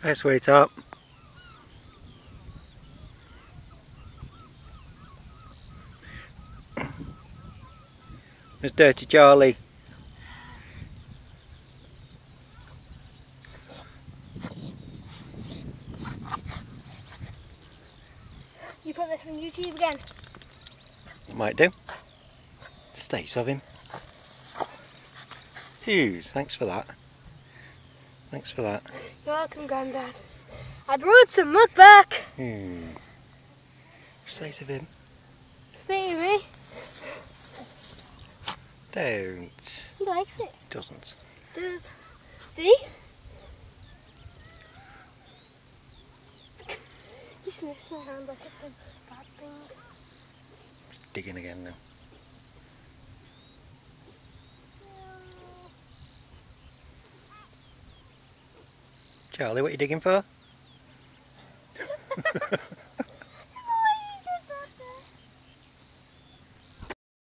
Hi, sweetheart. There's Dirty Charlie. You put this on YouTube again? Might do. States of him. Hughes, thanks for that. Thanks for that. You're welcome, Grandad. I brought some mug back. States of him. Stay with me. Don't. He likes it. Doesn't. Does. See? He sniffs my hand like it's a bad thing. Digging again now. Charlie, what are you digging for?